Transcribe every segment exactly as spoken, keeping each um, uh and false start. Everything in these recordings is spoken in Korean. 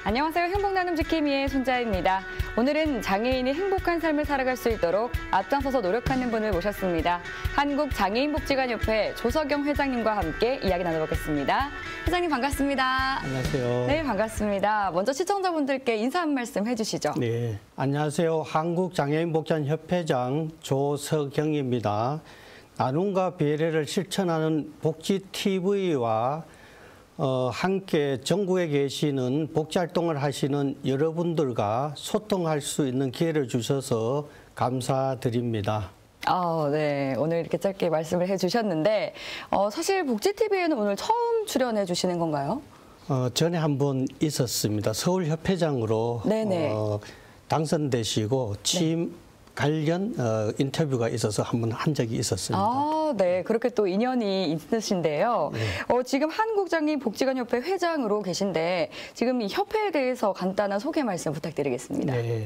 안녕하세요. 행복나눔 지킴이의 손자입니다. 오늘은 장애인이 행복한 삶을 살아갈 수 있도록 앞장서서 노력하는 분을 모셨습니다. 한국장애인복지관협회 조석영 회장님과 함께 이야기 나눠보겠습니다. 회장님 반갑습니다. 안녕하세요. 네, 반갑습니다. 먼저 시청자분들께 인사 한 말씀 해주시죠. 네, 안녕하세요. 한국장애인복지관협회장 조석영입니다. 나눔과 배려를 실천하는 복지티비와 어, 함께 전국에 계시는 복지활동을 하시는 여러분들과 소통할 수 있는 기회를 주셔서 감사드립니다. 아, 네. 오늘 이렇게 짧게 말씀을 해주셨는데 어, 사실 복지티비에는 오늘 처음 출연해 주시는 건가요? 어, 전에 한번 있었습니다. 서울협회장으로 어, 당선되시고 취임 네. 관련 어, 인터뷰가 있어서 한번 한 적이 있었습니다. 아, 네. 그렇게 또 인연이 있으신데요. 네. 어, 지금 한국장애인복지관협회 회장으로 계신데 지금 이 협회에 대해서 간단한 소개 말씀 부탁드리겠습니다. 네.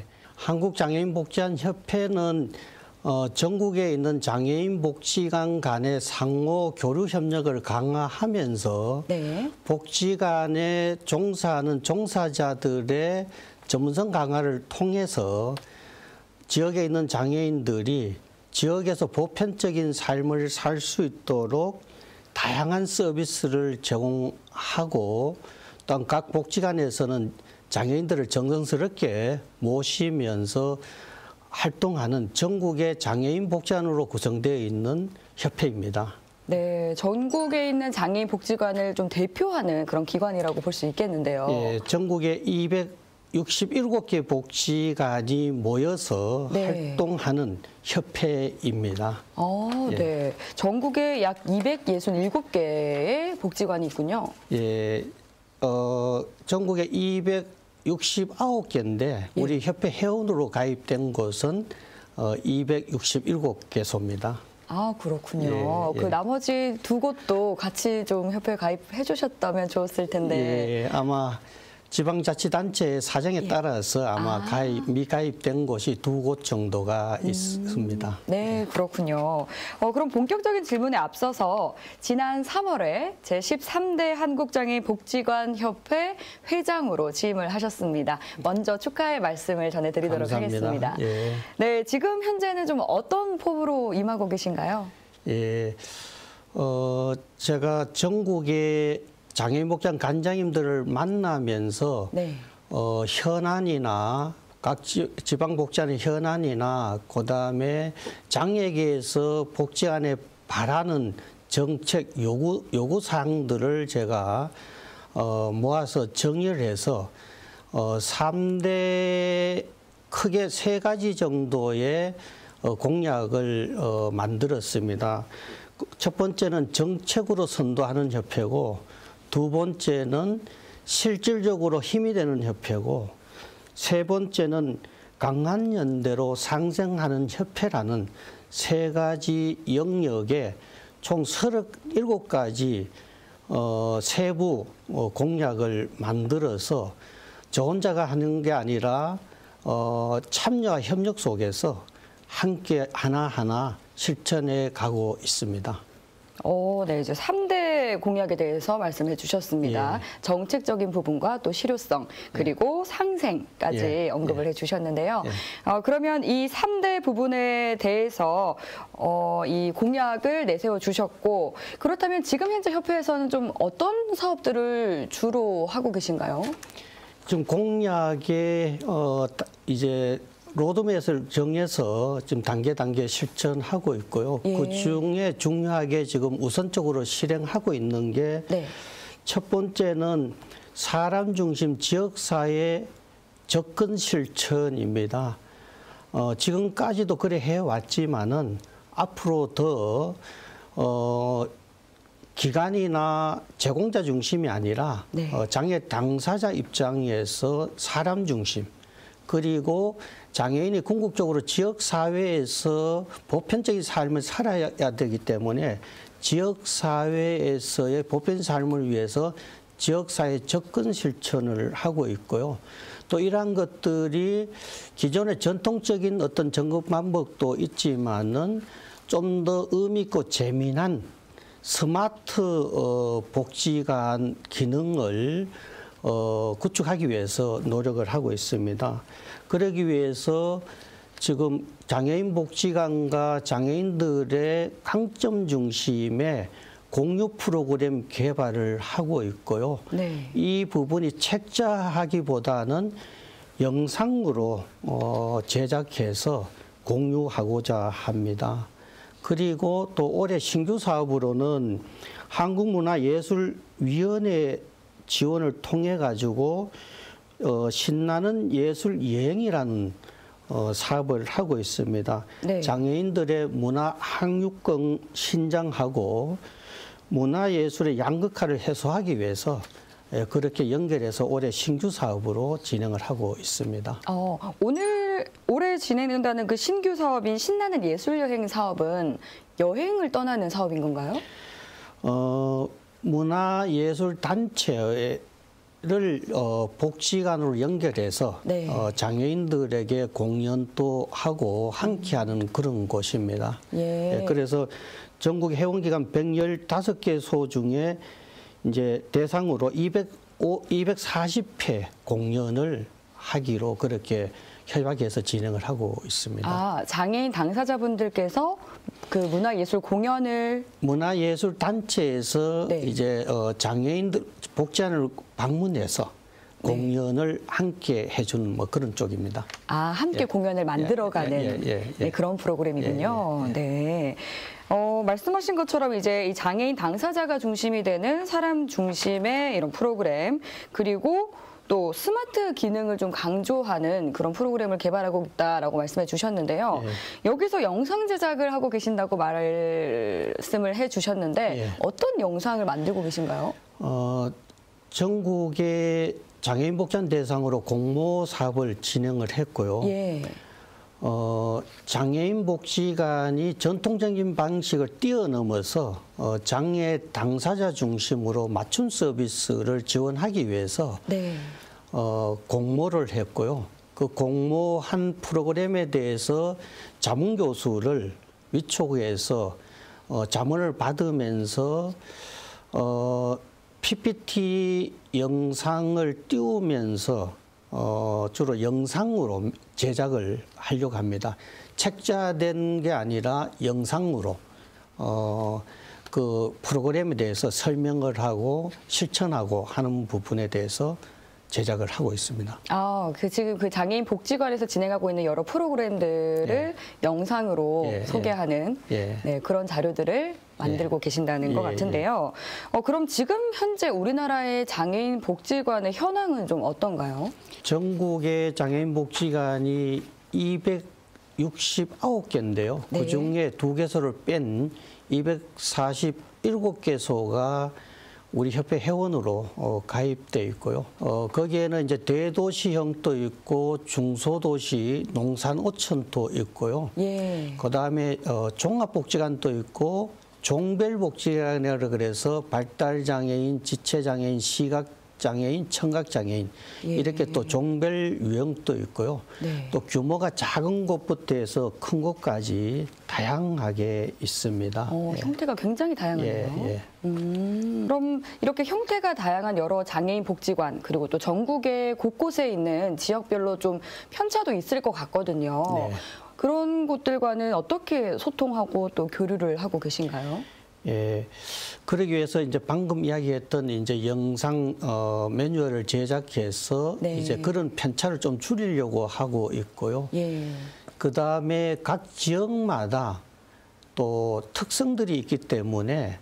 한국장애인복지관협회는 어, 전국에 있는 장애인복지관 간의 상호 교류 협력을 강화하면서 네. 복지관에 종사하는 종사자들의 전문성 강화를 통해서 지역에 있는 장애인들이 지역에서 보편적인 삶을 살 수 있도록 다양한 서비스를 제공하고 또한 각 복지관에서는 장애인들을 정성스럽게 모시면서 활동하는 전국의 장애인 복지관으로 구성되어 있는 협회입니다. 네, 전국에 있는 장애인 복지관을 좀 대표하는 그런 기관이라고 볼 수 있겠는데요. 예, 전국에 이백육십칠 개 복지관이 모여서 네. 활동하는 협회입니다. 아, 예. 네. 전국에 약 이백육십칠 개의 복지관이 있군요. 예, 어, 전국에 이백육십구 개인데 예. 우리 협회 회원으로 가입된 곳은 어, 이백육십칠 개소입니다. 아, 그렇군요. 예, 예. 그 나머지 두 곳도 같이 좀 협회에 가입해 주셨다면 좋았을 텐데. 예, 아마 지방자치단체의 사정에 예. 따라서 아마 아. 가입, 미가입된 곳이 두 곳 정도가 음. 있습니다. 네, 그렇군요. 어, 그럼 본격적인 질문에 앞서서 지난 삼월에 제십삼 대 한국장애인복지관협회 회장으로 취임을 하셨습니다. 먼저 축하의 말씀을 전해드리도록 감사합니다. 하겠습니다. 예. 네, 지금 현재는 좀 어떤 포부로 임하고 계신가요? 예, 어, 제가 전국에 장애인복지관 관장님들을 만나면서 네. 어, 현안이나 각 지, 지방복지관의 현안이나 그다음에 장애계에서 복지관에 바라는 정책 요구 요구 사항들을 제가 어, 모아서 정의를 해서 어, 삼 대 크게 세 가지 정도의 어, 공약을 어, 만들었습니다. 첫 번째는 정책으로 선도하는 협회고. 두 번째는 실질적으로 힘이 되는 협회고 세 번째는 강한 연대로 상생하는 협회라는 세 가지 영역에 총 서른일곱 가지 어, 세부 어, 공약을 만들어서 저 혼자가 하는 게 아니라 어, 참여와 협력 속에서 함께 하나하나 실천해 가고 있습니다. 오, 네, 이제 삼 대 공약에 대해서 말씀해 주셨습니다. 예. 정책적인 부분과 또 실효성, 그리고 예. 상생까지 예. 언급을 예. 해 주셨는데요. 예. 어, 그러면 이 삼 대 부분에 대해서 어, 이 공약을 내세워 주셨고, 그렇다면 지금 현재 협회에서는 좀 어떤 사업들을 주로 하고 계신가요? 지금 공약에 어, 이제 로드맵을 정해서 지금 단계 단계 실천하고 있고요. 예. 그중에 중요하게 지금 우선적으로 실행하고 있는 게 첫 네. 번째는 사람 중심 지역사회 접근 실천입니다. 어, 지금까지도 그래 해왔지만은 앞으로 더 어, 기관이나 제공자 중심이 아니라 네. 어, 장애 당사자 입장에서 사람 중심 그리고 장애인이 궁극적으로 지역사회에서 보편적인 삶을 살아야 되기 때문에 지역사회에서의 보편 삶을 위해서 지역사회 접근 실천을 하고 있고요. 또 이러한 것들이 기존의 전통적인 어떤 점검 방법도 있지만은 좀 더 의미 있고 재미난 스마트 어, 복지관 기능을 어, 구축하기 위해서 노력을 하고 있습니다. 그러기 위해서 지금 장애인 복지관과 장애인들의 강점 중심의 공유 프로그램 개발을 하고 있고요. 네. 이 부분이 책자하기보다는 영상으로 어, 제작해서 공유하고자 합니다. 그리고 또 올해 신규 사업으로는 한국문화예술위원회 지원을 통해 가지고 어, 신나는 예술 여행이라는 어, 사업을 하고 있습니다. 네. 장애인들의 문화 항유권 신장하고 문화예술의 양극화를 해소하기 위해서 예, 그렇게 연결해서 올해 신규 사업으로 진행을 하고 있습니다. 어, 오늘 올해 진행된다는 그 신규 사업인 신나는 예술여행 사업은 여행을 떠나는 사업인 건가요? 어, 문화예술단체를 어, 복지관으로 연결해서 네. 어, 장애인들에게 공연도 하고 함께하는 그런 곳입니다. 예. 예, 그래서 전국 회원기관 백십오 개소 중에 이제 대상으로 이백사십 회 공연을 하기로 그렇게 협약해서 진행을 하고 있습니다. 아, 장애인 당사자분들께서 그 문화예술 공연을 문화예술 단체에서 네. 이제 어, 장애인들 복지관을 방문해서 공연을 함께 해주는 뭐 그런 쪽입니다. 아, 함께 예. 공연을 만들어가는 예, 예, 예, 예. 네, 그런 프로그램이군요. 예, 예, 예. 네. 어, 말씀하신 것처럼 이제 이 장애인 당사자가 중심이 되는 사람 중심의 이런 프로그램, 그리고 또 스마트 기능을 좀 강조하는 그런 프로그램을 개발하고 있다라고 말씀해 주셨는데요. 예. 여기서 영상 제작을 하고 계신다고 말씀을 해 주셨는데 예. 어떤 영상을 만들고 계신가요? 어, 전국의 장애인 복지관 대상으로 공모 사업을 진행을 했고요. 예. 어, 장애인 복지관이 전통적인 방식을 뛰어넘어서 어, 장애 당사자 중심으로 맞춤 서비스를 지원하기 위해서 네. 어, 공모를 했고요. 그 공모한 프로그램에 대해서 자문 교수를 위촉해서 어, 자문을 받으면서 어, 피피티 영상을 띄우면서 어, 주로 영상으로 제작을 하려고 합니다. 책자된 게 아니라 영상으로 어, 그 프로그램에 대해서 설명을 하고 실천하고 하는 부분에 대해서 제작을 하고 있습니다. 아, 그 지금 그 장애인 복지관에서 진행하고 있는 여러 프로그램들을 예. 영상으로 예, 소개하는 예. 네, 그런 자료들을 만들고 예. 계신다는 것 예, 같은데요. 어, 그럼 지금 현재 우리나라의 장애인 복지관의 현황은 좀 어떤가요? 전국의 장애인 복지관이 이백육십구 개인데요. 네. 그중에 두 개소를 뺀 이백사십칠 개소가 우리 협회 회원으로 어, 가입돼 있고요. 어, 거기에는 이제 대도시형도 있고 중소도시 농산오천도 있고요. 예. 그 다음에 어, 종합복지관도 있고 종별복지관이라 그래서 발달장애인, 지체장애인, 시각장애인, 청각장애인 예. 이렇게 또 종별 유형도 있고요. 네. 또 규모가 작은 곳부터 해서 큰 곳까지 다양하게 있습니다. 어, 예. 형태가 굉장히 다양하네요. 예, 예. 음, 그럼 이렇게 형태가 다양한 여러 장애인 복지관, 그리고 또 전국의 곳곳에 있는 지역별로 좀 편차도 있을 것 같거든요. 네. 그런 곳들과는 어떻게 소통하고 또 교류를 하고 계신가요? 예, 그러기 위해서 이제 방금 이야기했던 이제 영상 어, 매뉴얼을 제작해서 네. 이제 그런 편차를 좀 줄이려고 하고 있고요. 예. 그 다음에 각 지역마다 또 특성들이 있기 때문에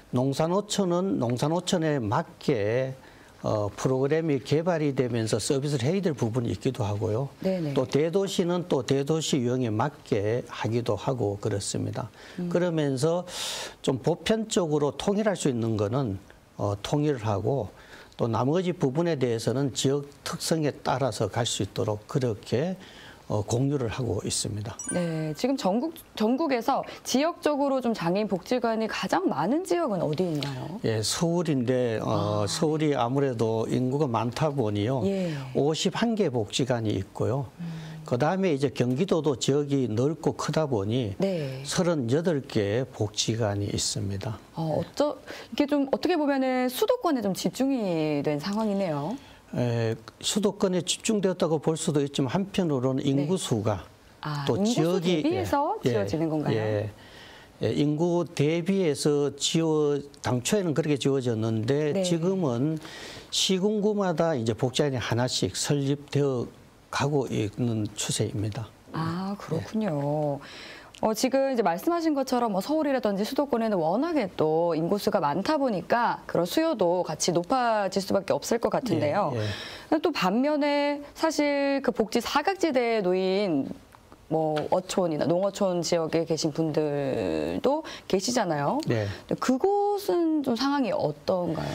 농산어촌은 농산어촌에 맞게 어, 프로그램이 개발이 되면서 서비스를 해야 될 부분이 있기도 하고요. 네네. 또 대도시는 또 대도시 유형에 맞게 하기도 하고 그렇습니다. 음. 그러면서 좀 보편적으로 통일할 수 있는 거는 어, 통일을 하고 또 나머지 부분에 대해서는 지역 특성에 따라서 갈 수 있도록 그렇게 어, 공유를 하고 있습니다. 네, 지금 전국, 전국에서 지역적으로 좀 장애인 복지관이 가장 많은 지역은 어디인가요? 예, 서울인데 어, 아. 서울이 아무래도 인구가 많다 보니요. 예. 오십일 개 복지관이 있고요. 음. 그다음에 이제 경기도도 지역이 넓고 크다 보니 네. 서른여덟 개 복지관이 있습니다. 어, 어쩌, 이게 좀 어떻게 보면은 수도권에 좀 집중이 된 상황이네요. 에, 수도권에 집중되었다고 볼 수도 있지만 한편으로는 인구 수가 아, 또 인구 수 지역이 대비해서 예, 지어지는 예, 건가요? 예. 예, 인구 대비해서 지어 당초에는 그렇게 지어졌는데 네. 지금은 시군구마다 이제 복지관이 하나씩 설립되어 가고 있는 추세입니다. 아, 그렇군요. 어, 지금 이제 말씀하신 것처럼 뭐 서울이라든지 수도권에는 워낙에 또 인구수가 많다 보니까 그런 수요도 같이 높아질 수밖에 없을 것 같은데요. 예, 예. 또 반면에 사실 그 복지 사각지대에 놓인 뭐 어촌이나 농어촌 지역에 계신 분들도 계시잖아요. 네. 그곳은 좀 상황이 어떤가요?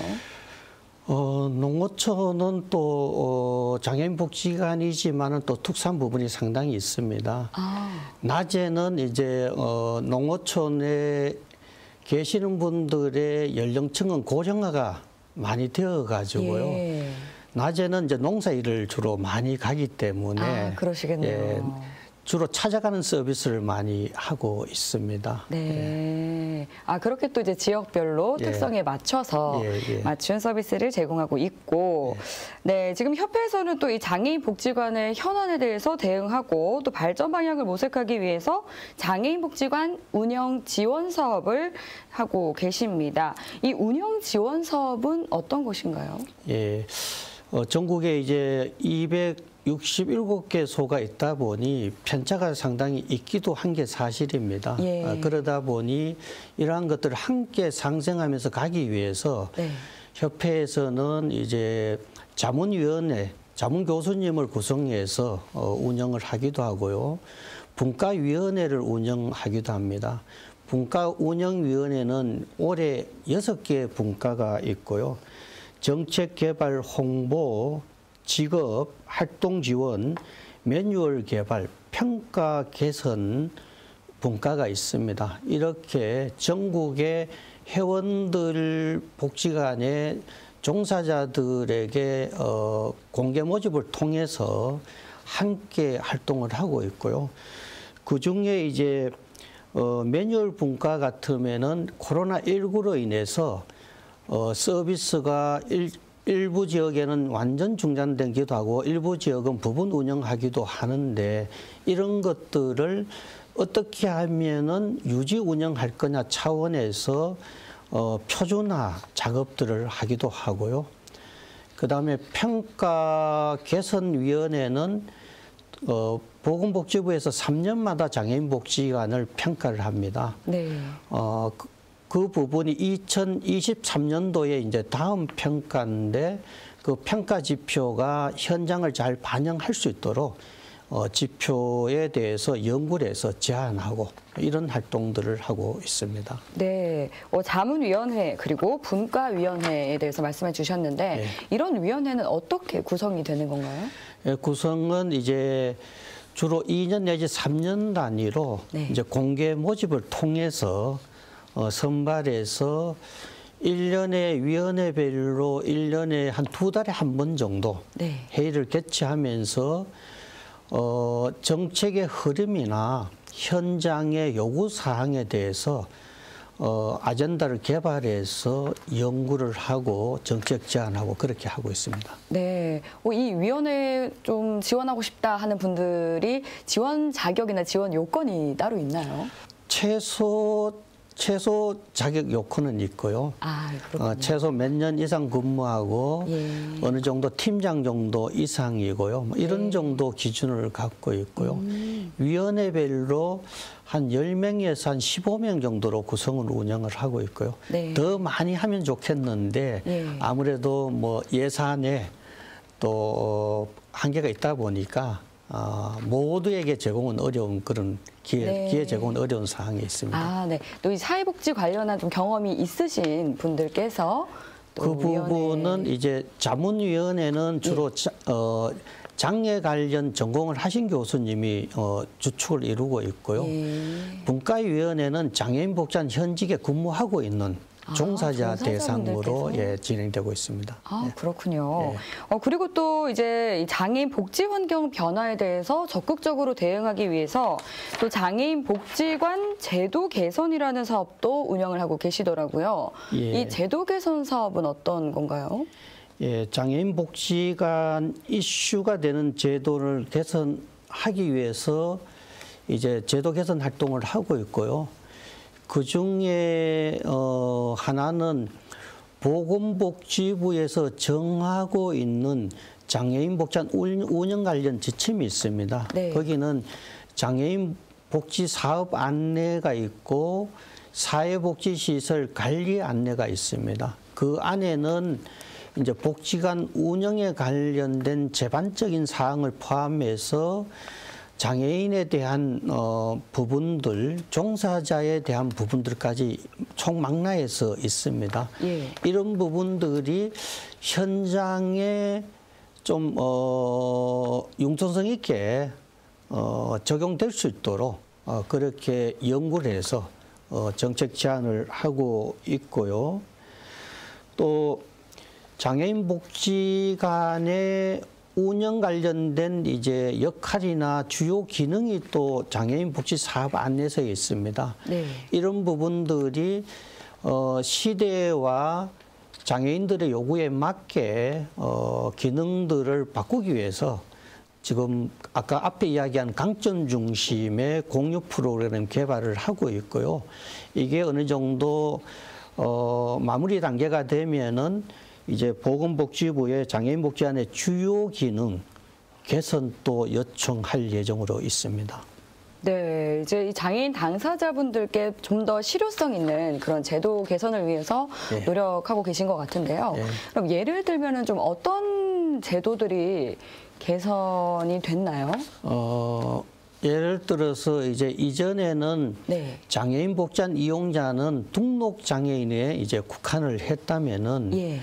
어, 농어촌은 또 어, 장애인 복지관이지만은 또 특수한 부분이 상당히 있습니다. 아. 낮에는 이제 어, 농어촌에 계시는 분들의 연령층은 고령화가 많이 되어 가지고요. 예. 낮에는 이제 농사 일을 주로 많이 가기 때문에 아, 그러시겠네요. 예, 주로 찾아가는 서비스를 많이 하고 있습니다. 네. 예. 아, 그렇게 또 이제 지역별로 예. 특성에 맞춰서 예, 예. 맞춘 서비스를 제공하고 있고, 네. 지금 협회에서는 또 이 장애인 복지관의 현안에 대해서 대응하고 또 발전 방향을 모색하기 위해서 장애인 복지관 운영 지원 사업을 하고 계십니다. 이 운영 지원 사업은 어떤 것인가요? 예. 어, 전국에 이제 이백육십칠 개소가 있다 보니 편차가 상당히 있기도 한 게 사실입니다. 예. 아, 그러다 보니 이러한 것들을 함께 상생하면서 가기 위해서 네. 협회에서는 이제 자문위원회, 자문교수님을 구성해서 어, 운영을 하기도 하고요. 분과위원회를 운영하기도 합니다. 분과운영위원회는 올해 여섯 개 분과가 있고요. 정책 개발 홍보, 직업, 활동 지원, 매뉴얼 개발, 평가 개선 분과가 있습니다. 이렇게 전국의 회원들 복지관의 종사자들에게 어, 공개 모집을 통해서 함께 활동을 하고 있고요. 그 중에 이제 어, 매뉴얼 분과 같으면은 코로나 십구로 인해서 어, 서비스가 일, 일부 지역에는 완전 중단되기도 하고 일부 지역은 부분 운영하기도 하는데 이런 것들을 어떻게 하면은 유지 운영할 거냐 차원에서 어, 표준화 작업들을 하기도 하고요. 그다음에 평가 개선위원회는 어, 보건복지부에서 삼 년마다 장애인 복지관을 평가를 합니다. 네. 어, 그, 그 부분이 이천이십삼 년도에 이제 다음 평가인데 그 평가 지표가 현장을 잘 반영할 수 있도록 어, 지표에 대해서 연구를 해서 제안하고 이런 활동들을 하고 있습니다. 네, 어, 자문위원회 그리고 분과위원회에 대해서 말씀해 주셨는데 네. 이런 위원회는 어떻게 구성이 되는 건가요? 예, 구성은 이제 주로 이 년 내지 삼 년 단위로 네. 이제 공개 모집을 통해서 어, 선발해서 일 년에 위원회별로 일 년에 한 두 달에 한 번 정도 네. 회의를 개최하면서 어, 정책의 흐름이나 현장의 요구 사항에 대해서 어, 아젠다를 개발해서 연구를 하고 정책 제안하고 그렇게 하고 있습니다. 네, 어, 이 위원회 좀 지원하고 싶다 하는 분들이 지원 자격이나 지원 요건이 따로 있나요? 최소 최소 자격 요건은 있고요. 아, 그렇군요. 어, 최소 몇 년 이상 근무하고 예. 어느 정도 팀장 정도 이상이고요. 뭐 이런 네. 정도 기준을 갖고 있고요. 음. 위원회별로 한 열 명에서 한 십오 명 정도로 구성을 운영을 하고 있고요. 네. 더 많이 하면 좋겠는데 예. 아무래도 뭐 예산에 또 한계가 있다 보니까 어, 모두에게 제공은 어려운 그런 기회, 네. 기회 제공은 어려운 상황에 있습니다. 아, 네. 또 이 사회복지 관련한 좀 경험이 있으신 분들께서 또 그 부분은 위원회... 이제 자문위원회는 주로 예. 자, 어, 장애 관련 전공을 하신 교수님이 어, 주축을 이루고 있고요. 예. 분과위원회는 장애인 복지관 현직에 근무하고 있는 아, 종사자 대상으로 종사자분들께서? 예, 진행되고 있습니다. 아, 예. 그렇군요. 예. 어, 그리고 또 이제 이 장애인 복지 환경 변화에 대해서 적극적으로 대응하기 위해서 또 장애인 복지관 제도 개선이라는 사업도 운영을 하고 계시더라고요. 예. 이 제도 개선 사업은 어떤 건가요? 예, 장애인 복지관 이슈가 되는 제도를 개선하기 위해서 이제 제도 개선 활동을 하고 있고요. 그 중에 어, 하나는 보건복지부에서 정하고 있는 장애인 복지관 운영 관련 지침이 있습니다. 네. 거기는 장애인 복지 사업 안내가 있고 사회복지시설 관리 안내가 있습니다. 그 안에는 이제 복지관 운영에 관련된 제반적인 사항을 포함해서 장애인에 대한 어, 부분들, 종사자에 대한 부분들까지 총망라해서 있습니다. 예. 이런 부분들이 현장에 좀 어, 융통성 있게 어, 적용될 수 있도록 어, 그렇게 연구를 해서 어, 정책 제안을 하고 있고요. 또 장애인 복지관의 운영 관련된 이제 역할이나 주요 기능이 또 장애인 복지 사업 안내서에 있습니다. 네. 이런 부분들이 어, 시대와 장애인들의 요구에 맞게 어, 기능들을 바꾸기 위해서 지금 아까 앞에 이야기한 강점 중심의 공유 프로그램 개발을 하고 있고요. 이게 어느 정도 어, 마무리 단계가 되면은 이제 보건복지부의 장애인복지관의 주요 기능 개선도 요청할 예정으로 있습니다. 네, 이제 이 장애인 당사자분들께 좀 더 실효성 있는 그런 제도 개선을 위해서 네. 노력하고 계신 것 같은데요. 네. 그럼 예를 들면은 좀 어떤 제도들이 개선이 됐나요? 어, 예를 들어서 이제 이전에는 네. 장애인 복지관 이용자는 등록 장애인에 이제 국한을 했다면은 예.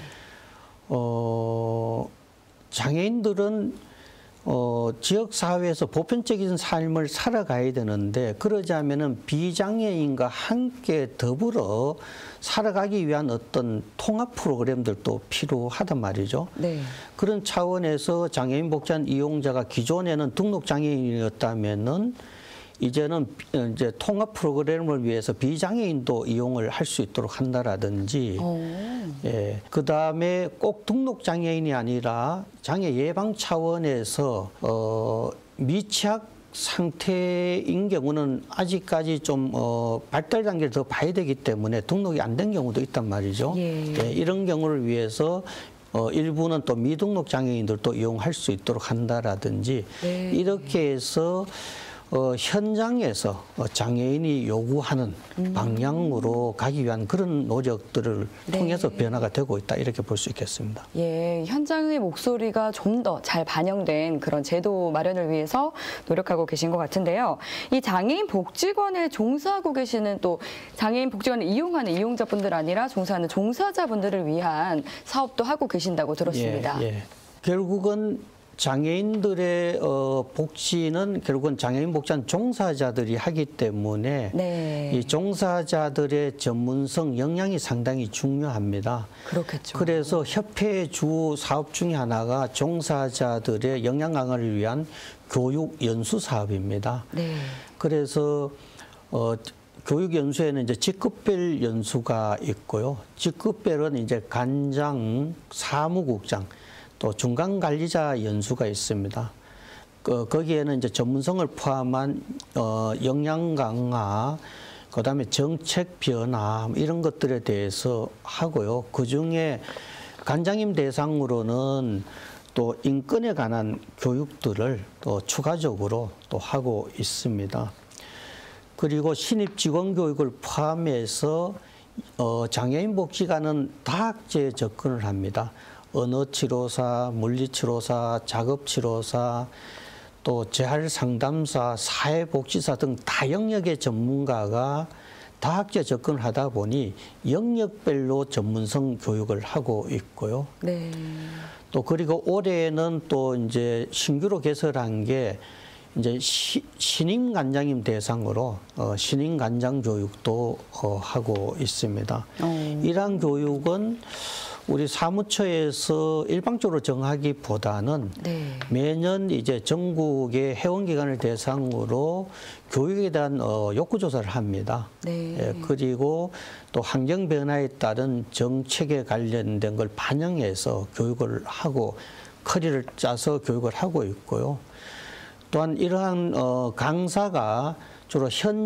어, 장애인들은 어, 지역사회에서 보편적인 삶을 살아가야 되는데 그러자면은 비장애인과 함께 더불어 살아가기 위한 어떤 통합 프로그램들도 필요하단 말이죠. 네. 그런 차원에서 장애인 복지관 이용자가 기존에는 등록 장애인이었다면은 이제는 이제 통합 프로그램을 위해서 비장애인도 이용을 할 수 있도록 한다라든지, 오. 예, 그 다음에 꼭 등록 장애인이 아니라 장애 예방 차원에서 어, 미취학 상태인 경우는 아직까지 좀 어, 발달 단계를 더 봐야 되기 때문에 등록이 안 된 경우도 있단 말이죠. 예. 예, 이런 경우를 위해서 어, 일부는 또 미등록 장애인들도 이용할 수 있도록 한다라든지 네. 이렇게 해서 어, 현장에서 어, 장애인이 요구하는 음. 방향으로 가기 위한 그런 노력들을 네. 통해서 변화가 되고 있다 이렇게 볼 수 있겠습니다. 예, 현장의 목소리가 좀 더 잘 반영된 그런 제도 마련을 위해서 노력하고 계신 것 같은데요. 이 장애인 복지관에 종사하고 계시는 또 장애인 복지관을 이용하는 이용자분들 아니라 종사하는 종사자분들을 위한 사업도 하고 계신다고 들었습니다. 예, 예. 결국은 장애인들의 어, 복지는 결국은 장애인 복지관 종사자들이 하기 때문에 네. 이 종사자들의 전문성, 역량이 상당히 중요합니다. 그렇겠죠. 그래서 협회의 주 사업 중에 하나가 종사자들의 역량 강화를 위한 교육 연수 사업입니다. 네. 그래서 어, 교육 연수에는 이제 직급별 연수가 있고요. 직급별은 이제 관장, 사무국장, 또 중간관리자 연수가 있습니다. 그, 거기에는 이제 전문성을 포함한 어, 역량 강화, 그다음에 정책 변화 이런 것들에 대해서 하고요. 그 중에 관장님 대상으로는 또 인권에 관한 교육들을 또 추가적으로 또 하고 있습니다. 그리고 신입 직원 교육을 포함해서 어, 장애인 복지관은 다학제 접근을 합니다. 언어치료사, 물리치료사, 작업치료사, 또 재활상담사, 사회복지사 등 다영역의 전문가가 다학제 접근을 하다 보니 영역별로 전문성 교육을 하고 있고요. 네. 또 그리고 올해는 또 이제 신규로 개설한 게 이제 시, 신임 관장님 대상으로 어, 신임 관장 교육도 어, 하고 있습니다. 음. 이러한 교육은 우리 사무처에서 일방적으로 정하기보다는 네. 매년 이제 전국의 회원기관을 대상으로 교육에 대한 어, 욕구조사를 합니다. 네. 예, 그리고 또 환경 변화에 따른 정책에 관련된 걸 반영해서 교육을 하고 커리를 짜서 교육을 하고 있고요. 또한 이러한 어, 강사가 주로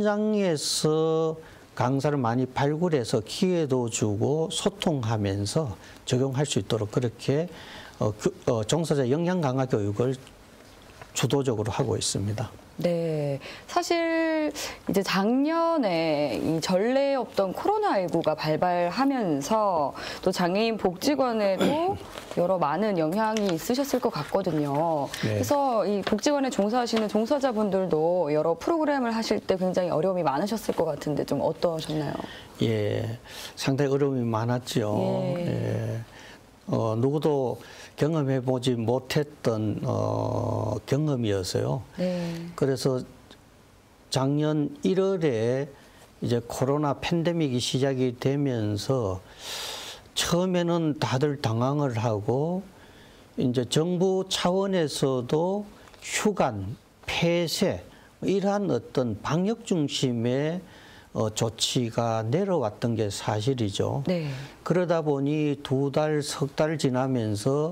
현장에서 강사를 많이 발굴해서 기회도 주고 소통하면서 적용할 수 있도록 그렇게 어, 교, 어, 종사자 역량 강화 교육을 주도적으로 하고 있습니다. 네, 사실 이제 작년에 이 전례 없던 코로나십구가 발발하면서 또 장애인 복지관에도 여러 많은 영향이 있으셨을 것 같거든요. 네. 그래서 이 복지관에 종사하시는 종사자분들도 여러 프로그램을 하실 때 굉장히 어려움이 많으셨을 것 같은데 좀 어떠셨나요? 예, 상당히 어려움이 많았죠. 예. 예. 어, 누구도 경험해보지 못했던 어, 경험이었어요. 네. 그래서 작년 일월에 이제 코로나 팬데믹이 시작이 되면서 처음에는 다들 당황을 하고 이제 정부 차원에서도 휴관, 폐쇄 이러한 어떤 방역 중심의 어, 조치가 내려왔던 게 사실이죠. 네. 그러다 보니 두 달, 석 달 지나면서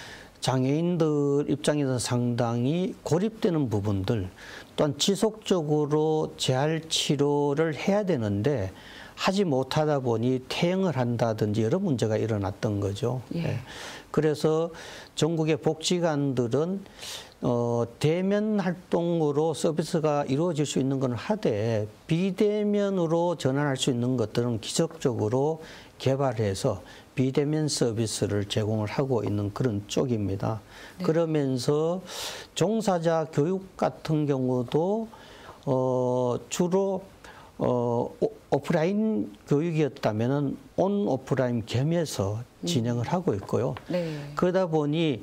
장애인들 입장에서 상당히 고립되는 부분들, 또한 지속적으로 재활 치료를 해야 되는데 하지 못하다 보니 퇴행을 한다든지 여러 문제가 일어났던 거죠. 예. 네. 그래서 전국의 복지관들은 어, 대면 활동으로 서비스가 이루어질 수 있는 건 하되 비대면으로 전환할 수 있는 것들은 기적적으로 개발해서 비대면 서비스를 제공을 하고 있는 그런 쪽입니다. 네. 그러면서 종사자 교육 같은 경우도 어, 주로 어, 오프라인 교육이었다면은 온 오프라인 겸해서 진행을 음. 하고 있고요. 네. 그러다 보니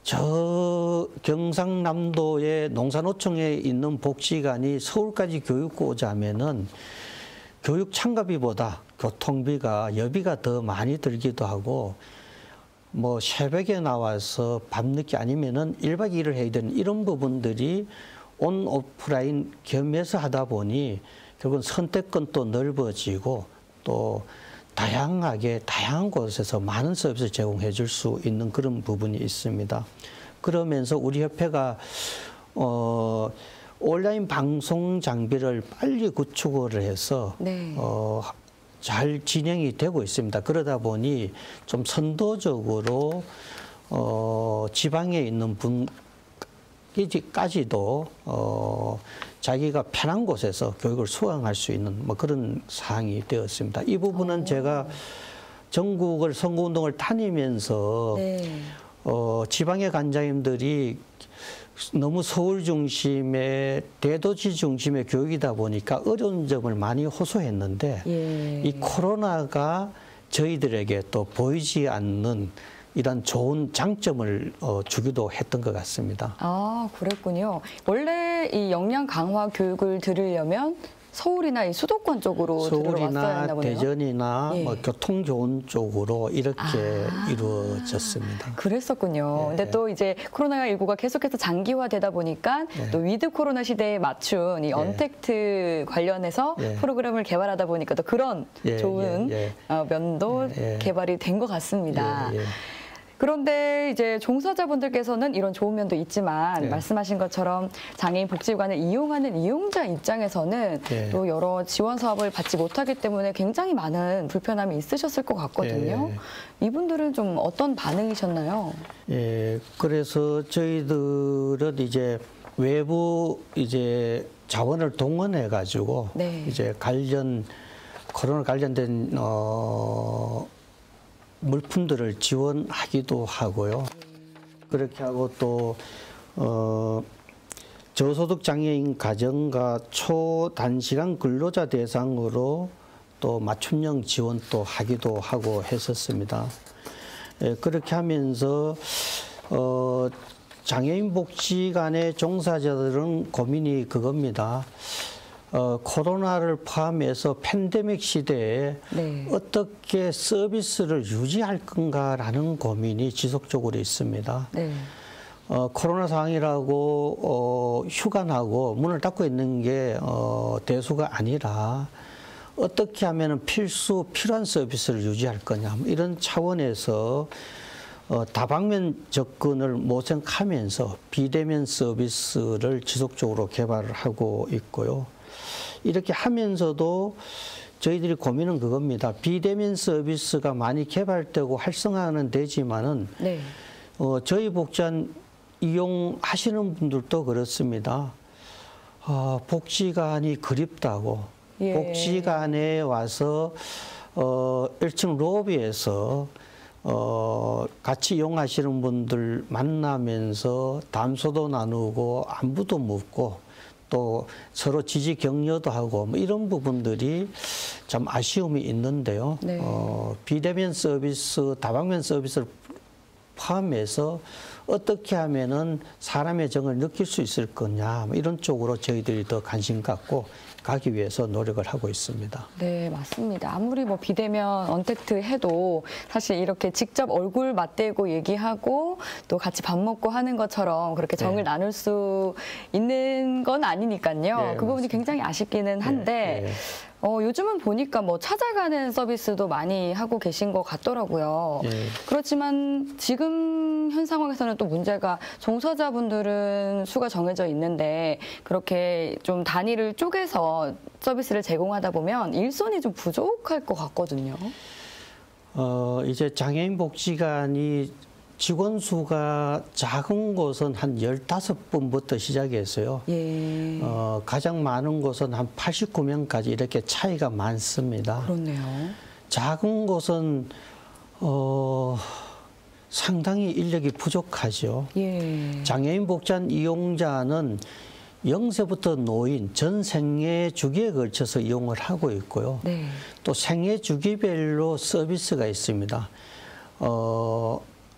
저 경상남도의 농산어촌에 있는 복지관이 서울까지 교육 오자면은 교육 참가비보다 교통비가 여비가 더 많이 들기도 하고 뭐 새벽에 나와서 밤늦게 아니면은 일박 이일을 해야 되는 이런 부분들이 온 오프라인 겸해서 하다 보니 결국은 선택권도 넓어지고 또 다양하게 다양한 곳에서 많은 서비스를 제공해 줄 수 있는 그런 부분이 있습니다. 그러면서 우리 협회가 어, 온라인 방송 장비를 빨리 구축을 해서 네. 어, 잘 진행이 되고 있습니다. 그러다 보니 좀 선도적으로 어, 지방에 있는 분까지도 어, 자기가 편한 곳에서 교육을 수강할 수 있는 뭐 그런 사항이 되었습니다. 이 부분은 오. 제가 전국을 선거운동을 다니면서 네. 어, 지방의 관장님들이 너무 서울 중심의 대도시 중심의 교육이다 보니까 어려운 점을 많이 호소했는데 예. 이 코로나가 저희들에게 또 보이지 않는 이런 좋은 장점을 어, 주기도 했던 것 같습니다. 아, 그랬군요. 원래 이 역량 강화 교육을 들으려면 서울이나 이 수도권 쪽으로 들어왔어야 했나 보네요. 대전이나 예. 뭐 교통 좋은 쪽으로 이렇게 아, 이루어졌습니다. 그랬었군요. 예. 근데 또 이제 코로나십구가 계속해서 장기화되다 보니까 예. 또 위드 코로나 시대에 맞춘 이 언택트 예. 관련해서 예. 프로그램을 개발하다 보니까 또 그런 예. 좋은 예. 예. 면도 예. 개발이 된 것 같습니다. 예. 예. 그런데 이제 종사자분들께서는 이런 좋은 면도 있지만 네. 말씀하신 것처럼 장애인 복지관을 이용하는 이용자 입장에서는 네. 또 여러 지원 사업을 받지 못하기 때문에 굉장히 많은 불편함이 있으셨을 것 같거든요. 네. 이분들은 좀 어떤 반응이셨나요? 예, 그래서 저희들은 이제 외부 이제 자원을 동원해 가지고 네. 이제 관련 코로나 관련된 어. 물품들을 지원하기도 하고요. 그렇게 하고 또 어, 저소득 장애인 가정과 초단시간 근로자 대상으로 또 맞춤형 지원도 하기도 하고 했었습니다. 예, 그렇게 하면서 어, 장애인 복지관의 종사자들은 고민이 그겁니다. 어, 코로나를 포함해서 팬데믹 시대에 네. 어떻게 서비스를 유지할 건가라는 고민이 지속적으로 있습니다. 네. 어, 코로나 상황이라고 어, 휴가 나고 문을 닫고 있는 게 어, 대수가 아니라 어떻게 하면 필수 필요한 서비스를 유지할 거냐 이런 차원에서 어, 다방면 접근을 모색하면서 비대면 서비스를 지속적으로 개발을 하고 있고요. 이렇게 하면서도 저희들이 고민은 그겁니다. 비대면 서비스가 많이 개발되고 활성화는 되지만은 네. 어, 저희 복지관 이용하시는 분들도 그렇습니다. 어, 복지관이 그립다고 예. 복지관에 와서 어, 일 층 로비에서 어, 같이 이용하시는 분들 만나면서 담소도 나누고 안부도 묻고 또 서로 지지 격려도 하고 뭐 이런 부분들이 참 아쉬움이 있는데요. 네. 어, 비대면 서비스, 다방면 서비스를 포함해서 어떻게 하면은 사람의 정을 느낄 수 있을 거냐 뭐 이런 쪽으로 저희들이 더 관심 갖고 가기 위해서 노력을 하고 있습니다. 네, 맞습니다. 아무리 뭐 비대면 언택트 해도 사실 이렇게 직접 얼굴 맞대고 얘기하고 또 같이 밥 먹고 하는 것처럼 그렇게 정을 네. 나눌 수 있는 건 아니니까요. 네, 그 부분이 맞습니다. 굉장히 아쉽기는 한데 네, 네. 어, 요즘은 보니까 뭐 찾아가는 서비스도 많이 하고 계신 것 같더라고요. 네. 그렇지만 지금 현 상황에서는 또 문제가 종사자분들은 수가 정해져 있는데 그렇게 좀 단위를 쪼개서 서비스를 제공하다 보면 일손이 좀 부족할 것 같거든요. 어, 이제 장애인 복지관이 직원 수가 작은 곳은 한 열다섯 분부터 시작했어요. 예. 어, 가장 많은 곳은 한 팔십구 명까지 이렇게 차이가 많습니다. 그렇네요. 작은 곳은 어, 상당히 인력이 부족하죠. 예. 장애인 복지관 이용자는 영 세부터 노인 전 생애 주기에 걸쳐서 이용을 하고 있고요. 네. 또 생애 주기별로 서비스가 있습니다. 어,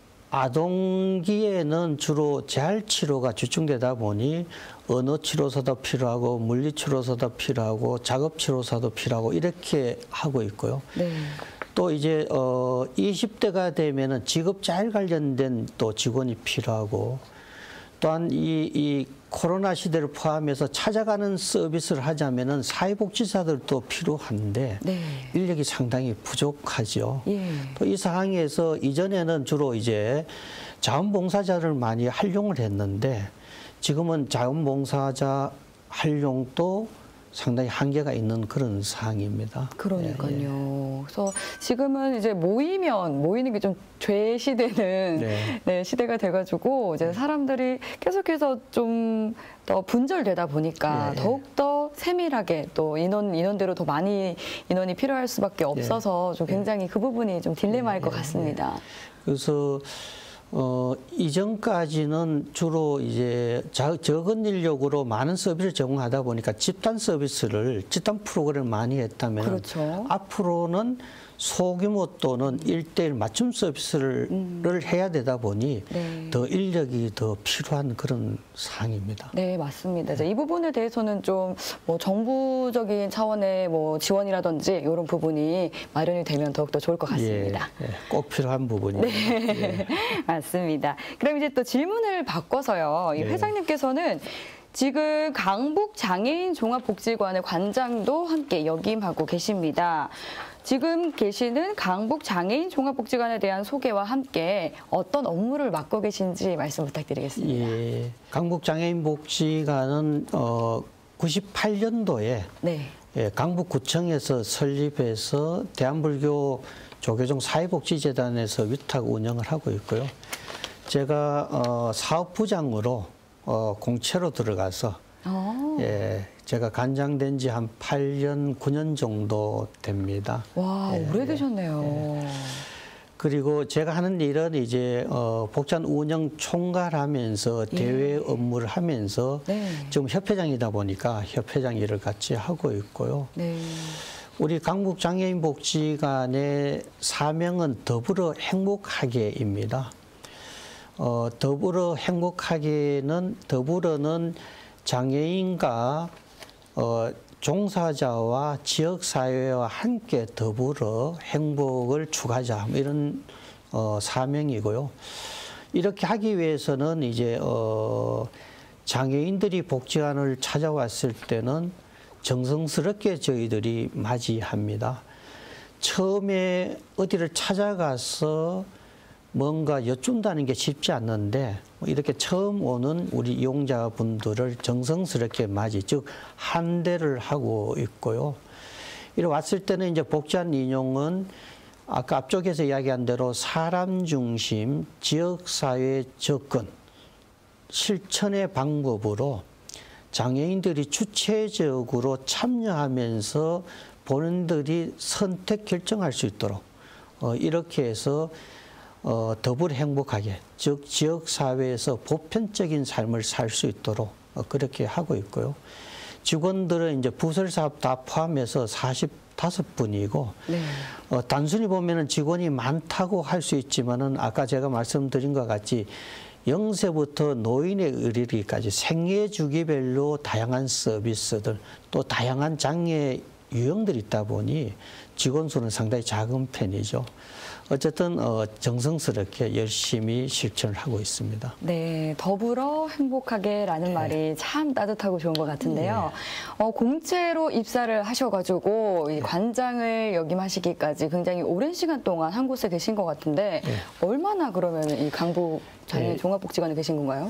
아동기에는 주로 재활치료가 집중되다 보니 언어치료사도 필요하고 물리치료사도 필요하고 작업치료사도 필요하고 이렇게 하고 있고요. 네. 또 이제 어 이십 대가 되면은 직업자활 관련된 또 직원이 필요하고 또한 이, 이 코로나 시대를 포함해서 찾아가는 서비스를 하자면은 사회복지사들도 필요한데 네. 인력이 상당히 부족하죠. 예. 또 이 상황에서 이전에는 주로 이제 자원봉사자를 많이 활용을 했는데 지금은 자원봉사자 활용도 상당히 한계가 있는 그런 상황입니다. 그러니까요. 예, 예. 그래서 지금은 이제 모이면 모이는 게 좀 죄시되는 네. 네, 시대가 돼가지고 이제 사람들이 계속해서 좀 더 분절되다 보니까 예, 예. 더욱더 세밀하게 또 인원, 인원대로 더 많이 인원이 필요할 수밖에 없어서 예. 좀 굉장히 예. 그 부분이 좀 딜레마일 예, 것 같습니다. 예. 그래서 어, 이전까지는 주로 이제 자, 적은 인력으로 많은 서비스를 제공하다 보니까 집단 서비스를, 집단 프로그램을 많이 했다면 그렇죠. 앞으로는 소규모 또는 일대일 맞춤 서비스를 음. 해야 되다 보니 네. 더 인력이 더 필요한 그런 상황입니다. 네, 맞습니다. 네. 이 부분에 대해서는 좀 뭐 정부적인 차원의 뭐 지원이라든지 이런 부분이 마련이 되면 더욱더 좋을 것 같습니다. 예, 예, 꼭 필요한 부분입니다. 네, 예. 맞습니다. 그럼 이제 또 질문을 바꿔서요. 이 회장님께서는 지금 강북 장애인 종합복지관의 관장도 함께 역임하고 계십니다. 지금 계시는 강북 장애인 종합복지관에 대한 소개와 함께 어떤 업무를 맡고 계신지 말씀 부탁드리겠습니다. 예, 강북 장애인 복지관은 어, 구십팔 년도에 네. 예, 강북구청에서 설립해서 대한불교 조계종 사회복지재단에서 위탁 운영을 하고 있고요. 제가 어, 사업부장으로 어, 공채로 들어가서 오. 예, 제가 관장된 지 한 팔 년, 구 년 정도 됩니다. 와, 예, 오래되셨네요. 예. 그리고 제가 하는 일은 이제 어, 복지관 운영 총괄하면서 예. 대외 업무를 하면서 네. 지금 협회장이다 보니까 협회장 일을 같이 하고 있고요. 네. 우리 강북 장애인 복지관의 사명은 더불어 행복하게입니다. 어, 더불어 행복하게는 더불어는 장애인과 어, 종사자와 지역사회와 함께 더불어 행복을 추구하자 이런 어, 사명이고요. 이렇게 하기 위해서는 이제 어, 장애인들이 복지관을 찾아왔을 때는 정성스럽게 저희들이 맞이합니다. 처음에 어디를 찾아가서 뭔가 여쭌다는 게 쉽지 않는데 이렇게 처음 오는 우리 이용자분들을 정성스럽게 맞이, 즉 환대를 하고 있고요. 이렇게 왔을 때는 이제 복지관 인용은 아까 앞쪽에서 이야기한 대로 사람 중심 지역사회 접근 실천의 방법으로 장애인들이 주체적으로 참여하면서 본인들이 선택 결정할 수 있도록 어, 이렇게 해서 어, 더불어 행복하게, 즉 지역사회에서 보편적인 삶을 살 수 있도록 어, 그렇게 하고 있고요. 직원들은 이제 부설사업 다 포함해서 사십오 분이고 네. 어, 단순히 보면은 직원이 많다고 할 수 있지만은 아까 제가 말씀드린 것 같이 영 세부터 노인에 이르기까지 생애 주기별로 다양한 서비스들 또 다양한 장애 유형들이 있다 보니 직원 수는 상당히 작은 편이죠. 어쨌든 어, 정성스럽게 열심히 실천을 하고 있습니다. 네, 더불어 행복하게라는 네. 말이 참 따뜻하고 좋은 것 같은데요. 네. 어, 공채로 입사를 하셔가지고 이 네. 관장을 역임하시기까지 굉장히 오랜 시간 동안 한 곳에 계신 것 같은데 네. 얼마나 그러면 이 강북 장애인 네. 종합복지관에 계신 건가요?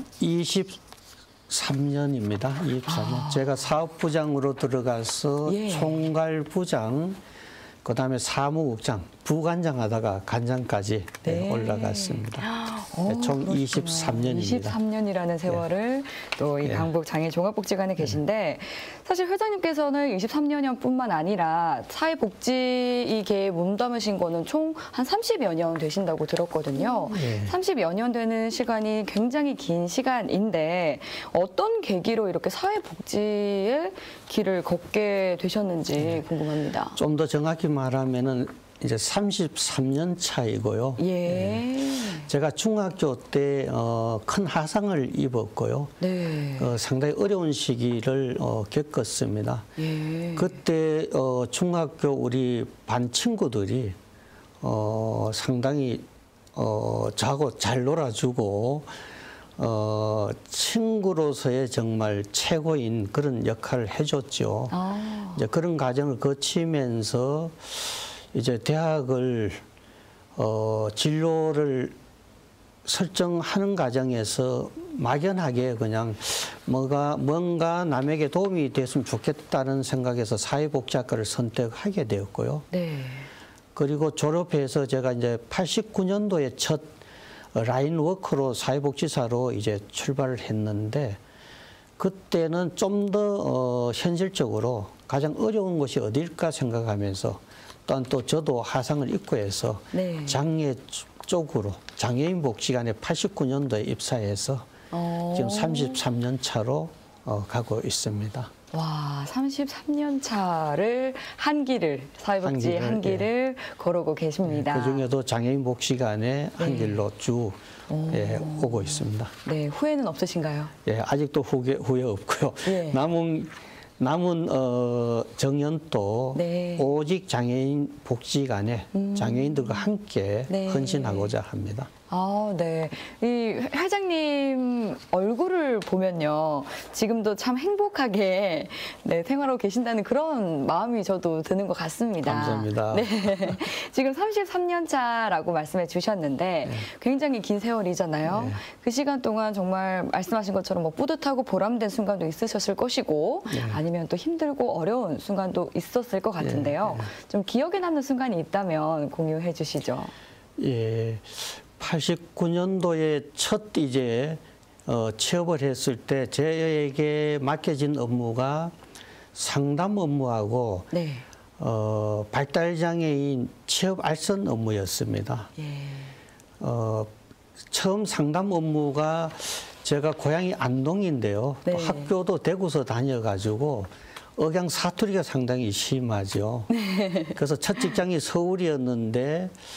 이십삼 년입니다. 이십삼 년. 아. 제가 사업부장으로 들어가서 예. 총괄부장, 그다음에 사무국장, 부관장 하다가 관장까지 네. 올라갔습니다. 오, 네, 총 그렇구나. 이십삼 년입니다. 이십삼 년이라는 세월을 네. 또 이 강북 장애인 종합복지관에 계신데 사실 회장님께서는 이십삼 년뿐만 아니라 사회복지 이 계에 몸담으신 거는 총 한 삼십여 년 되신다고 들었거든요. 네. 삼십여 년 되는 시간이 굉장히 긴 시간인데 어떤 계기로 이렇게 사회복지의 길을 걷게 되셨는지 네. 궁금합니다. 좀 더 정확히 말하면은 이제 삼십삼 년 차이고요. 예. 네. 제가 중학교 때 어, 큰 화상을 입었고요. 네. 어, 상당히 어려운 시기를 어, 겪었습니다. 예. 그때 어, 중학교 우리 반 친구들이 어, 상당히 어, 저하고 잘 놀아주고 어, 친구로서의 정말 최고인 그런 역할을 해줬죠. 아. 이제 그런 과정을 거치면서 이제 대학을 어, 진로를 설정하는 과정에서 막연하게 그냥 뭐가 뭔가 남에게 도움이 됐으면 좋겠다는 생각에서 사회복지학과를 선택하게 되었고요. 네. 그리고 졸업해서 제가 이제 팔십구 년도에 첫 라인 워커로 사회복지사로 이제 출발을 했는데 그때는 좀 더 어, 현실적으로 가장 어려운 것이 어딜까 생각하면서 또한 또 저도 화상을 입고 해서 네. 장애 쪽으로 장애인 복지관에 팔십구 년도에 입사해서 오. 지금 삼십삼 년 차로 어, 가고 있습니다. 와, 삼십삼 년 차를 한 길을 사회복지 한, 한 길을 예. 걸어오고 계십니다. 네, 그중에도 장애인 복지관에 네. 한 길로 쭉 예, 오고 있습니다. 네, 후회는 없으신가요? 예, 아직도 후회, 후회 없고요. 예. 남은 남은 어, 정년도 네. 오직 장애인 복지관에 음. 장애인들과 함께 네. 헌신하고자 합니다. 아, 네. 이 회장님 얼굴을 보면요. 지금도 참 행복하게 네, 생활하고 계신다는 그런 마음이 저도 드는 것 같습니다. 감사합니다. 네. 지금 삼십삼 년 차라고 말씀해 주셨는데 네. 굉장히 긴 세월이잖아요. 네. 그 시간 동안 정말 말씀하신 것처럼 뭐 뿌듯하고 보람된 순간도 있으셨을 것이고 네. 아니면 또 힘들고 어려운 순간도 있었을 것 같은데요. 네. 네. 좀 기억에 남는 순간이 있다면 공유해 주시죠. 예. 팔십구 년도에 첫 이제 어, 취업을 했을 때 저에게 맡겨진 업무가 상담 업무하고 네. 어, 발달장애인 취업 알선 업무였습니다. 예. 어, 처음 상담 업무가 제가 고향이 안동인데요. 네. 또 학교도 대구서 다녀가지고 억양 사투리가 상당히 심하죠. 네. 그래서 첫 직장이 서울이었는데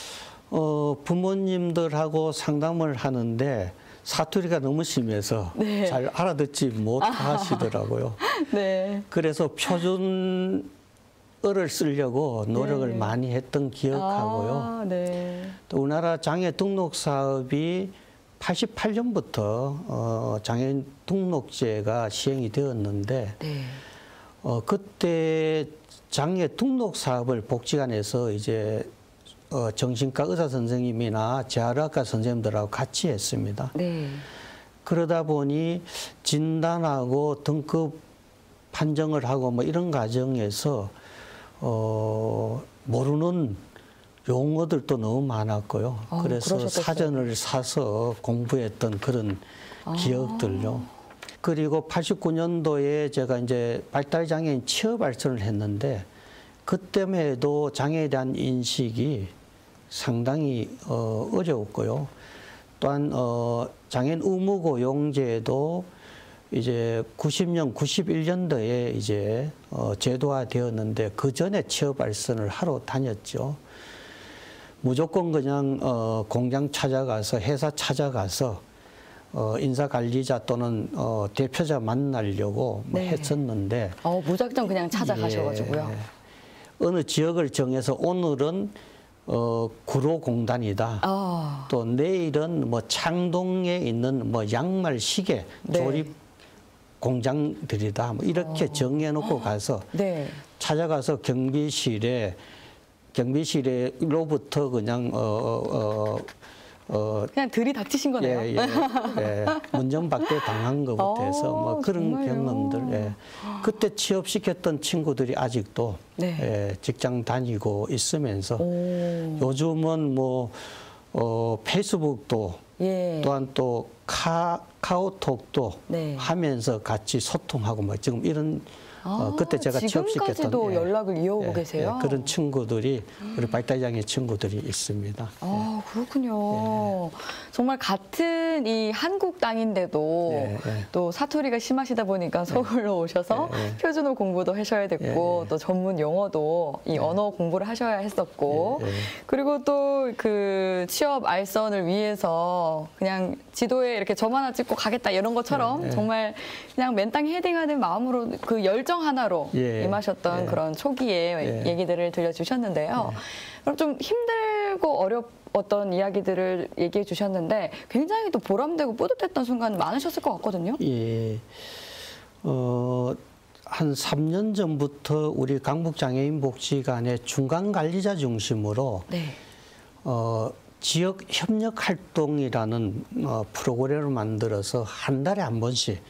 어, 부모님들하고 상담을 하는데 사투리가 너무 심해서 네. 잘 알아듣지 못하시더라고요. 네. 그래서 표준어를 쓰려고 노력을 네. 많이 했던 기억하고요. 아, 네. 또 우리나라 장애 등록 사업이 팔십팔 년부터 어, 장애인 등록제가 시행이 되었는데 네. 어, 그때 장애 등록 사업을 복지관에서 이제 어, 정신과 의사 선생님이나 재활의학과 선생님들하고 같이 했습니다. 네. 그러다 보니 진단하고 등급 판정을 하고 뭐 이런 과정에서 어, 모르는 용어들도 너무 많았고요. 어, 그래서 그러셨겠어요. 사전을 사서 공부했던 그런 아. 기억들요. 그리고 팔십구 년도에 제가 이제 발달장애인 취업 발전을 했는데 그때만 해도 장애에 대한 인식이 상당히 어, 어려웠고요. 또한 어, 장애인 의무고용제도 이제 구십 년, 구십일 년도에 이제 어, 제도화되었는데 그 전에 취업 발전을 하러 다녔죠. 무조건 그냥 어, 공장 찾아가서 회사 찾아가서 어, 인사관리자 또는 어, 대표자 만나려고 뭐 네. 했었는데 어, 무작정 그냥 찾아가셔가지고요. 예, 어느 지역을 정해서 오늘은 어, 구로공단이다. 아. 또 내일은 뭐 창동에 있는 뭐 양말 시계 네. 조립 공장들이다. 뭐 이렇게 어. 정해놓고 가서 네. 찾아가서 경비실에 경비실에로부터 그냥 어, 어, 어, 그냥 들이닥치신 거네요. 예, 예, 예. 문전박대 당한 것부터 해서 뭐 아, 그런 정말요? 경험들. 예. 그때 취업시켰던 친구들이 아직도 네. 예, 직장 다니고 있으면서 오. 요즘은 뭐 어, 페이스북도 예. 또한 또 카, 카오톡도 네. 하면서 같이 소통하고 뭐 지금 이런 어, 아, 그때 제가 취업시켰던 지금까지도 예, 연락을 이어오고 예, 계세요? 예, 그런 친구들이 우리 발달장애 친구들이 있습니다. 아, 그렇군요. 정말 같은 이 한국 땅인데도 예, 예. 또 사투리가 심하시다 보니까 서울로 오셔서 예, 예. 표준어 공부도 하셔야 됐고 예, 예. 또 전문 용어도 이 언어 공부를 하셔야 했었고 예, 예. 그리고 또 그 취업 알선을 위해서 그냥 지도에 이렇게 점 하나 찍고 가겠다 이런 것처럼 예, 예. 정말 그냥 맨땅 헤딩하는 마음으로 그 열정 하나로 예, 임하셨던 예. 그런 초기의 예. 얘기들을 들려주셨는데요. 그럼 좀 힘들고 어렵던 이야기들을 얘기해 주셨는데 굉장히 또 보람되고 뿌듯했던 순간 많으셨을 것 같거든요. 예. 어, 한 삼 년 전부터 우리 강북장애인 복지관의 중간관리자 중심으로 네. 어, 지역 협력 활동이라는 어, 프로그램을 만들어서 한 달에 한 번씩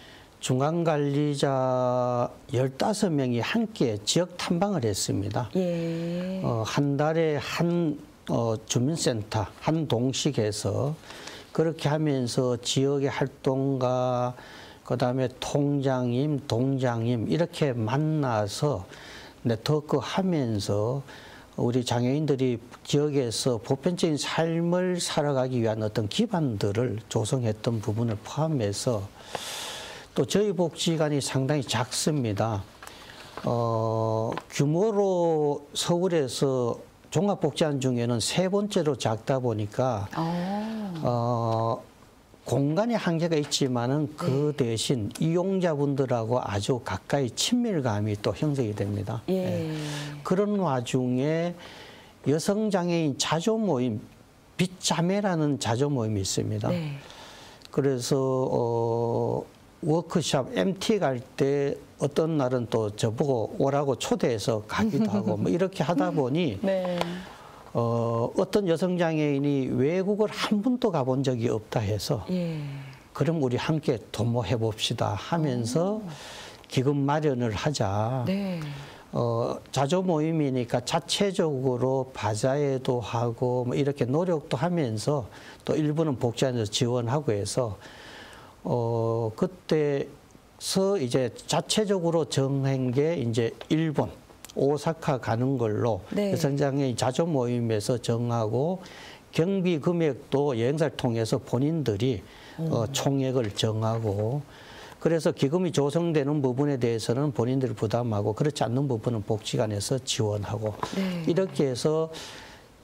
중간관리자 열다섯 명이 함께 지역 탐방을 했습니다. 예. 어, 한 달에 한 어, 주민센터 한 동씩 해서 그렇게 하면서 지역의 활동가 그다음에 통장님, 동장님 이렇게 만나서 네트워크 하면서 우리 장애인들이 지역에서 보편적인 삶을 살아가기 위한 어떤 기반들을 조성했던 부분을 포함해서 또 저희 복지관이 상당히 작습니다. 어, 규모로 서울에서 종합복지관 중에는 세 번째로 작다 보니까 아. 어, 공간의 한계가 있지만은 그 네. 대신 이용자분들하고 아주 가까이 친밀감이 또 형성이 됩니다. 예. 그런 와중에 여성장애인 자조 모임, 빛자매라는 자조 모임이 있습니다. 네. 그래서 어, 워크숍 엠티 갈 때 어떤 날은 또 저보고 오라고 초대해서 가기도 하고 뭐 이렇게 하다 보니 네. 어, 어떤 여성장애인이 외국을 한 번도 가본 적이 없다 해서 예. 그럼 우리 함께 도모해 봅시다 하면서 기금 마련을 하자. 네. 어, 자조 모임이니까 자체적으로 바자회도 하고 뭐 이렇게 노력도 하면서 또 일부는 복지관에서 지원하고 해서 어, 그때서 이제 자체적으로 정한 게 이제 일본 오사카 가는 걸로 네. 여성장애인 자조 모임에서 정하고 경비 금액도 여행사를 통해서 본인들이 어, 총액을 정하고 그래서 기금이 조성되는 부분에 대해서는 본인들이 부담하고 그렇지 않는 부분은 복지관에서 지원하고 네. 이렇게 해서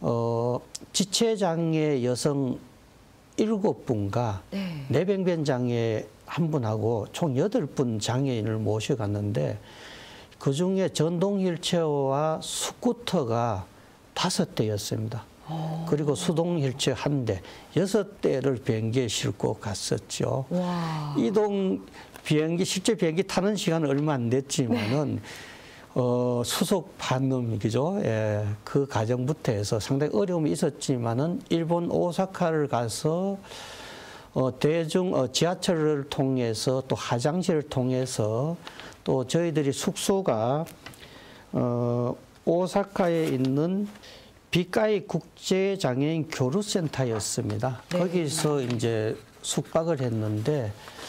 어, 지체장애 여성 일곱 분과 네. 뇌병변 장애 한 분하고 총 여덟 분 장애인을 모셔갔는데 그중에 전동 휠체어와 스쿠터가 다섯 대였습니다. 오. 그리고 수동 휠체어 한 대, 여섯 대를 비행기에 싣고 갔었죠. 와. 이동 비행기, 실제 비행기 타는 시간은 얼마 안 됐지만은, 네. 어, 수속 반음, 그죠? 예, 그 과정부터 해서 상당히 어려움이 있었지만은, 일본 오사카를 가서, 어, 대중, 어, 지하철을 통해서 또 화장실을 통해서 또 저희들이 숙소가, 어, 오사카에 있는 비카이 국제장애인 교류센터였습니다. 네. 거기서 이제 숙박을 했는데,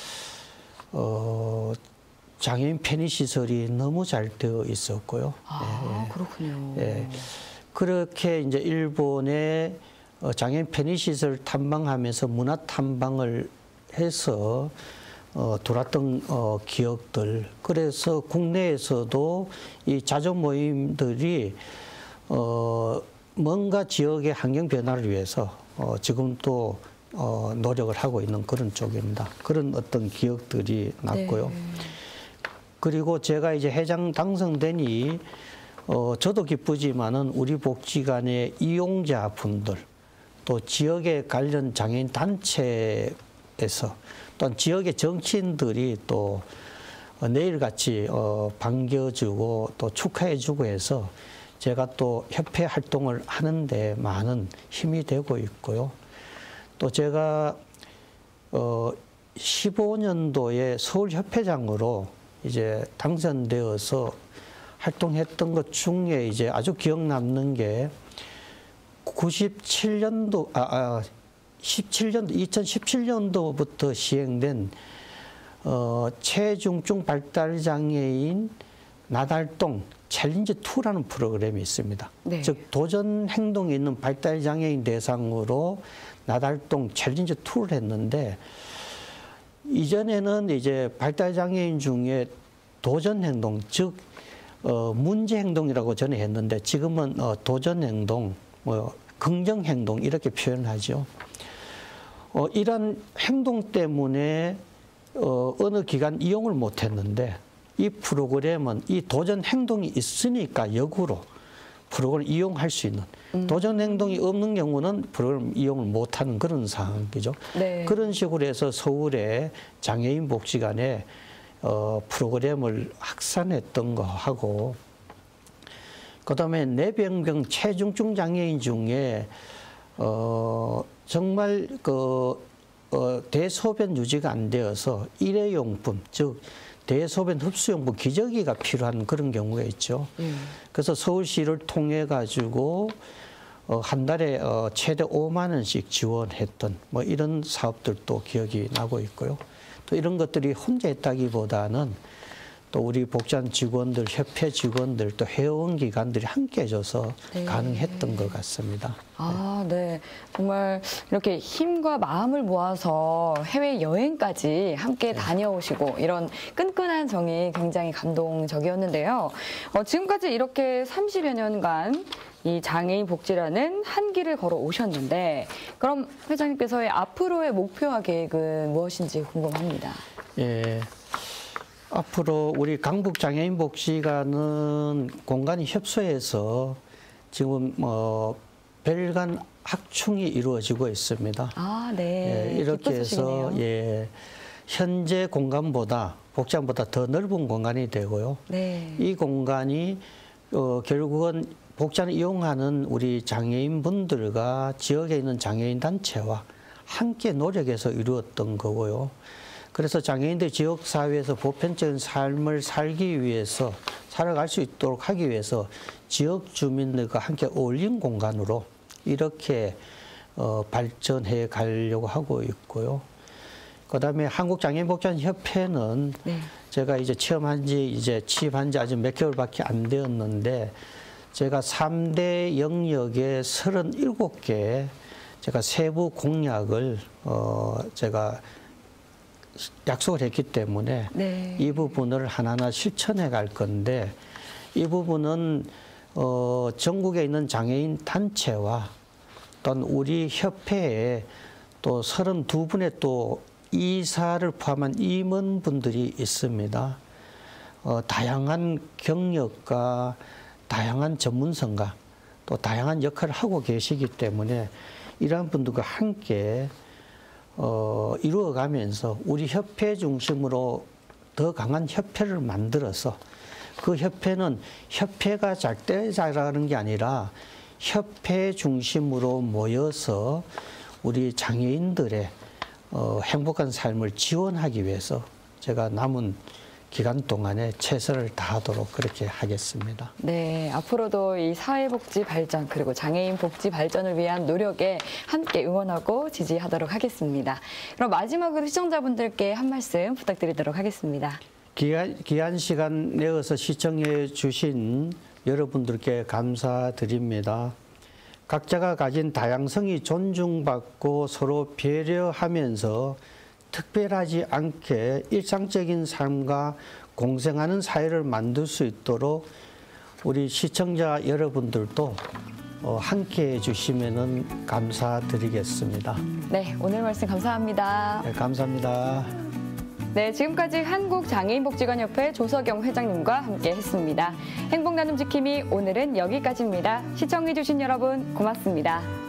어, 장애인 편의시설이 너무 잘 되어 있었고요. 아, 예, 그렇군요. 예. 그렇게 이제 일본의 장애인 편의시설 탐방하면서 문화 탐방을 해서 어, 돌았던 어, 기억들. 그래서 국내에서도 이 자조 모임들이 어, 뭔가 지역의 환경 변화를 위해서 어, 지금 또 어, 노력을 하고 있는 그런 쪽입니다. 그런 어떤 기억들이 났고요. 네. 그리고 제가 이제 회장 당선되니 어, 저도 기쁘지만은 우리 복지관의 이용자분들 또 지역의 관련 장애인 단체에서 또 지역의 정치인들이 또 어, 내일같이 어, 반겨주고 또 축하해주고 해서 제가 또 협회 활동을 하는데 많은 힘이 되고 있고요. 또 제가 어 십오 년도에 서울협회장으로 이제 당선되어서 활동했던 것 중에 이제 아주 기억 남는 게 구십칠 년도 아, 아 십칠 년도 이천십칠 년도부터 시행된 어 체중증 발달 장애인 나달동 챌린지 투라는 프로그램이 있습니다. 네. 즉 도전 행동이 있는 발달 장애인 대상으로 나달동 챌린지 투를 했는데 이전에는 이제 발달 장애인 중에 도전 행동, 즉 어, 문제 행동이라고 전에 했는데 지금은 어, 도전 행동, 뭐 긍정 행동 이렇게 표현하죠. 어, 이런 행동 때문에 어, 어느 기간 이용을 못했는데. 이 프로그램은 이 도전 행동이 있으니까 역으로 프로그램을 이용할 수 있는 음. 도전 행동이 없는 경우는 프로그램 이용을 못하는 그런 상황이죠. 네. 그런 식으로 해서 서울의 장애인 복지관에 어, 프로그램을 확산했던 거 하고 그다음에 뇌병변 체중증 장애인 중에 어, 정말 그 어, 대소변 유지가 안 되어서 일회용품 즉 대소변 흡수용품 기저귀가 필요한 그런 경우가 있죠. 음. 그래서 서울시를 통해 가지고 어, 한 달에 어, 최대 오만 원씩 지원했던 뭐 이런 사업들도 기억이 나고 있고요. 또 이런 것들이 혼자 했다기보다는 또 우리 복지관 직원들, 협회 직원들, 또 회원 기관들이 함께 해줘서 네. 가능했던 것 같습니다. 아, 네. 정말 이렇게 힘과 마음을 모아서 해외 여행까지 함께 네. 다녀오시고 이런 끈끈한 정이 굉장히 감동적이었는데요. 어, 지금까지 이렇게 삼십여 년간 이 장애인 복지라는 한 길을 걸어 오셨는데 그럼 회장님께서의 앞으로의 목표와 계획은 무엇인지 궁금합니다. 예. 앞으로 우리 강북장애인 복지관은 공간이 협소해서 지금 뭐 별간 확충이 이루어지고 있습니다. 아, 네. 예, 이렇게 해서 예, 현재 공간보다 복지관보다 더 넓은 공간이 되고요. 네. 이 공간이 어, 결국은 복지관을 이용하는 우리 장애인 분들과 지역에 있는 장애인 단체와 함께 노력해서 이루었던 거고요. 그래서 장애인들 지역사회에서 보편적인 삶을 살기 위해서 살아갈 수 있도록 하기 위해서 지역 주민들과 함께 어울린 공간으로 이렇게 어, 발전해 가려고 하고 있고요. 그다음에 한국장애인복지관협회는 네. 제가 이제 취업한 지 이제 취입한 지 아직 몇 개월밖에 안 되었는데 제가 삼 대 영역에 서른일곱 개 제가 세부 공약을 어, 제가 약속을 했기 때문에 네. 이 부분을 하나하나 실천해 갈 건데 이 부분은 어, 전국에 있는 장애인 단체와 또한 우리 협회에 또 서른두 분의 또 이사를 포함한 임원분들이 있습니다. 어, 다양한 경력과 다양한 전문성과 또 다양한 역할을 하고 계시기 때문에 이러한 분들과 함께 어, 이루어가면서 우리 협회 중심으로 더 강한 협회를 만들어서 그 협회는 협회가 잘 때 잘하는 게 아니라 협회 중심으로 모여서 우리 장애인들의 어, 행복한 삶을 지원하기 위해서 제가 남은 기간 동안에 최선을 다하도록 그렇게 하겠습니다. 네, 앞으로도 이 사회복지 발전 그리고 장애인 복지 발전을 위한 노력에 함께 응원하고 지지하도록 하겠습니다. 그럼 마지막으로 시청자분들께 한 말씀 부탁드리도록 하겠습니다. 귀한, 귀한 시간 내어서 시청해 주신 여러분들께 감사드립니다. 각자가 가진 다양성이 존중받고 서로 배려하면서 특별하지 않게 일상적인 삶과 공생하는 사회를 만들 수 있도록 우리 시청자 여러분들도 함께해 주시면 감사드리겠습니다. 네, 오늘 말씀 감사합니다. 네, 감사합니다. 네, 지금까지 한국장애인복지관협회 조석영 회장님과 함께했습니다. 행복나눔 지킴이 오늘은 여기까지입니다. 시청해주신 여러분 고맙습니다.